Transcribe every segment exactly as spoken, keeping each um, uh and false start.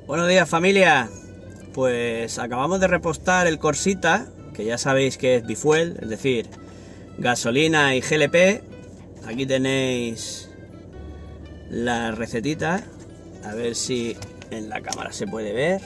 Buenos días, familia. Pues acabamos de repostar el Corsita, que ya sabéis que es bifuel, es decir, gasolina y G L P. Aquí tenéis la recetita, a ver si en la cámara se puede ver.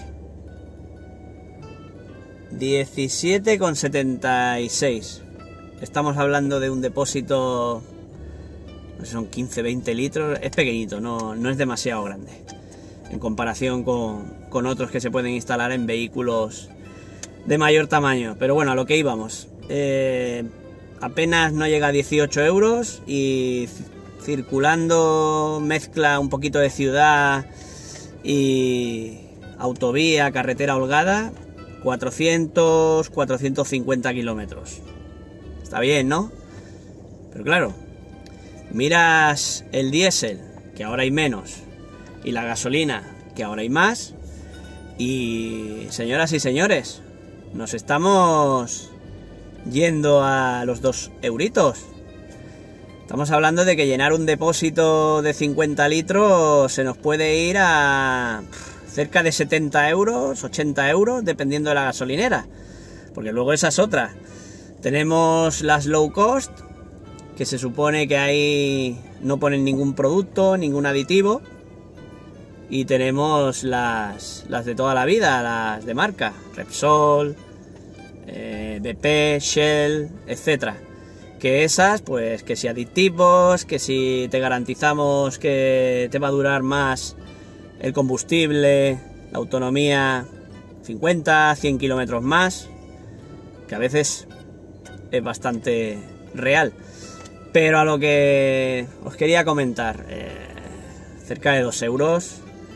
diecisiete con setenta y seis. Estamos hablando de un depósito, no sé, son quince veinte litros, es pequeñito, no, no es demasiado grande en comparación con, con otros que se pueden instalar en vehículos de mayor tamaño. Pero bueno, a lo que íbamos, eh, apenas no llega a dieciocho euros y circulando mezcla un poquito de ciudad y autovía, carretera holgada, cuatrocientos, cuatrocientos cincuenta kilómetros. Está bien, ¿no? Pero claro, miras el diésel, que ahora hay menos, y la gasolina, que ahora hay más, y señoras y señores, nos estamos yendo a los dos euritos. Estamos hablando de que llenar un depósito de cincuenta litros se nos puede ir a cerca de setenta euros, ochenta euros, dependiendo de la gasolinera, porque luego esa es otra. Tenemos las low cost, que se supone que ahí no ponen ningún producto, ningún aditivo. Y tenemos las, las de toda la vida, las de marca, Repsol, eh, B P, Shell, etcétera. Que esas, pues que si aditivos, que si te garantizamos que te va a durar más el combustible, la autonomía, cincuenta, cien kilómetros más, que a veces es bastante real. Pero a lo que os quería comentar, eh, cerca de dos euros,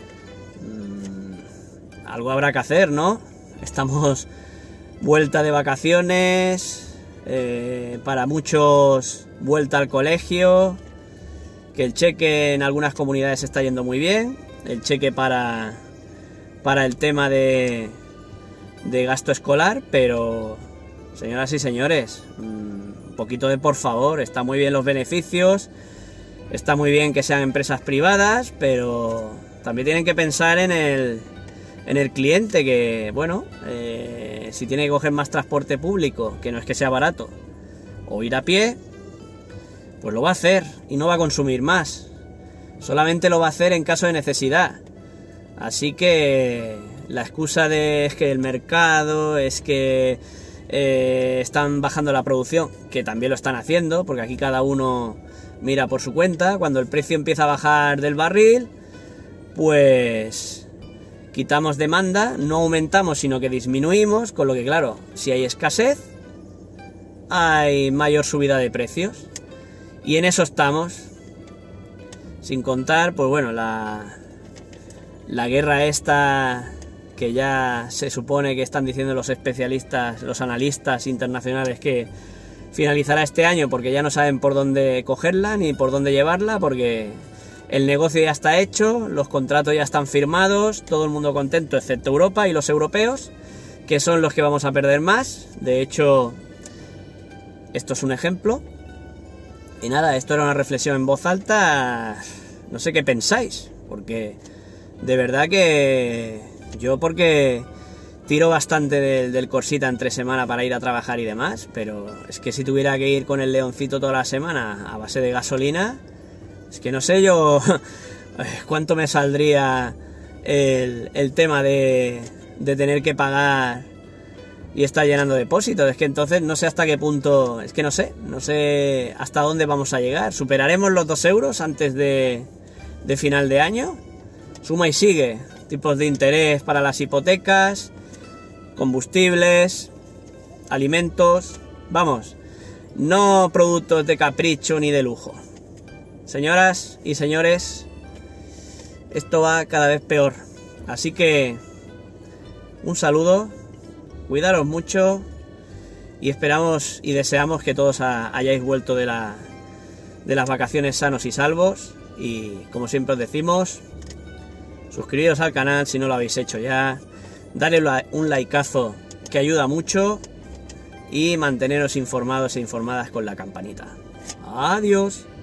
mmm, algo habrá que hacer, ¿no? Estamos vuelta de vacaciones, eh, para muchos vuelta al colegio, que el cheque en algunas comunidades está yendo muy bien, el cheque para, para el tema de, de gasto escolar, pero señoras y señores, un poquito de por favor. Está muy bien los beneficios, está muy bien que sean empresas privadas, pero también tienen que pensar en el, en el cliente, que bueno, eh, si tiene que coger más transporte público, que no es que sea barato, o ir a pie, pues lo va a hacer y no va a consumir más, solamente lo va a hacer en caso de necesidad. Así que la excusa de es que el mercado, es que eh, están bajando la producción, que también lo están haciendo, porque aquí cada uno mira por su cuenta. Cuando el precio empieza a bajar del barril, pues quitamos demanda, no aumentamos sino que disminuimos, con lo que claro, si hay escasez, hay mayor subida de precios, y en eso estamos. Sin contar, pues bueno, la, la guerra esta que ya se supone que están diciendo los especialistas, los analistas internacionales, que finalizará este año, porque ya no saben por dónde cogerla ni por dónde llevarla, porque el negocio ya está hecho, los contratos ya están firmados, todo el mundo contento excepto Europa y los europeos, que son los que vamos a perder más. De hecho, esto es un ejemplo. Y nada, esto era una reflexión en voz alta. No sé qué pensáis, porque de verdad que yo, porque tiro bastante del, del Corsita entre semana para ir a trabajar y demás, pero es que si tuviera que ir con el Leoncito toda la semana a base de gasolina, es que no sé yo cuánto me saldría el, el tema de, de tener que pagar y estar llenando depósitos. Es que entonces no sé hasta qué punto, es que no sé, no sé hasta dónde vamos a llegar. ¿Superaremos los dos euros antes de, de final de año? Suma y sigue, tipos de interés para las hipotecas, combustibles, alimentos, vamos, no productos de capricho ni de lujo. Señoras y señores, esto va cada vez peor, así que un saludo, cuidaros mucho y esperamos y deseamos que todos a, hayáis vuelto de, la, de las vacaciones sanos y salvos, y como siempre os decimos, suscribiros al canal si no lo habéis hecho ya, darle un likeazo que ayuda mucho, y manteneros informados e informadas con la campanita. Adiós.